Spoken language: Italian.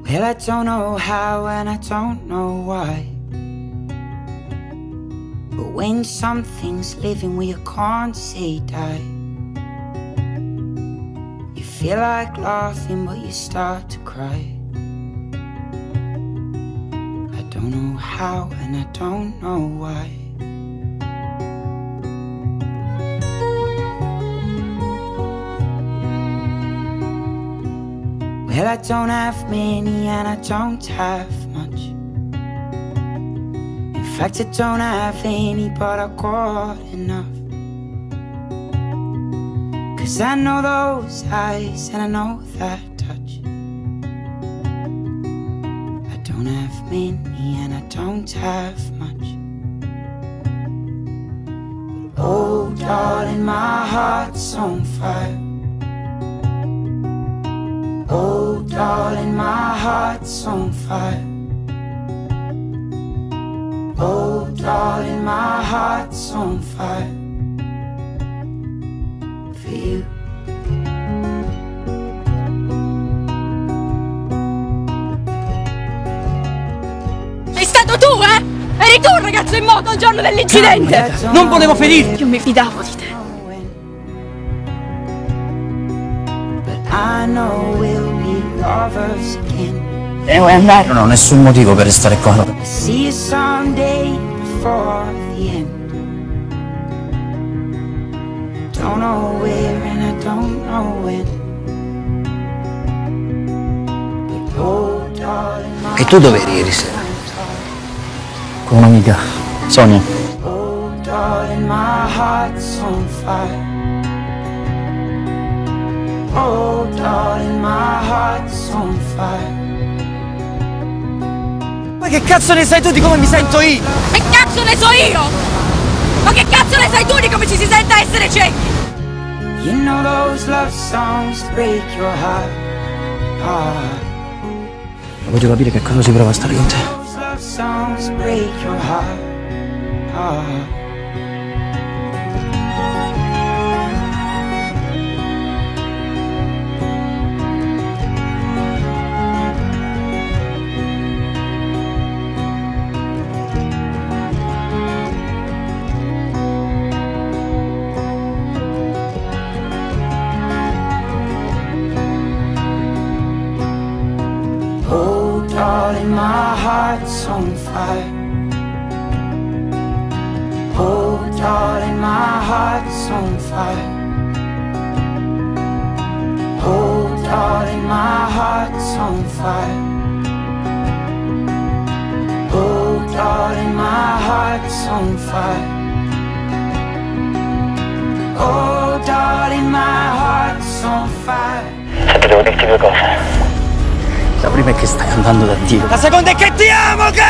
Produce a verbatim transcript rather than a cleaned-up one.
Well, I don't know how and I don't know why, but when something's living we can't say die, you feel like laughing but you start to cry. I don't know how and I don't know why. Well, I don't have many and I don't have much. In fact, I don't have any, but I got enough. Cause I know those eyes and I know that touch. I don't have many and I don't have much. But oh, darling, my heart's on fire. Oh, darling, my heart's on fire. Oh, darling, my heart's on fire for you. Sei stato tu, eh? Eri tu il ragazzo in moto il giorno dell'incidente! Non volevo ferirti! Io mi fidavo di te. I know we'll be lovers again. Te ne vuoi andare? Non ho nessun motivo per restare qua. I see you someday before the end. Don't know where and I don't know when. But oh, darling, my E tu dove eri ieri sera? Con un'amica, Sonia. oh, darling, my heart's on fire. Oh, darling, my heart's on fire. Ma che cazzo ne sai tu di come mi sento io? Che cazzo ne so io? Ma che cazzo ne sai tu di come ci si sente a essere ciechi? You know those love songs break your heart, heart. Voglio capire che cosa si prova a stare con te. Those love songs break your heart, heart. Oh, darling, my heart's on fire. Oh, darling, my heart's on fire. Oh, darling, my heart's on fire. Oh, darling, my heart's on fire. Oh, darling, my heart's on fire. Devo dirti due cose. La prima è che stai andando da Dio. La seconda è che ti amo, cazzo!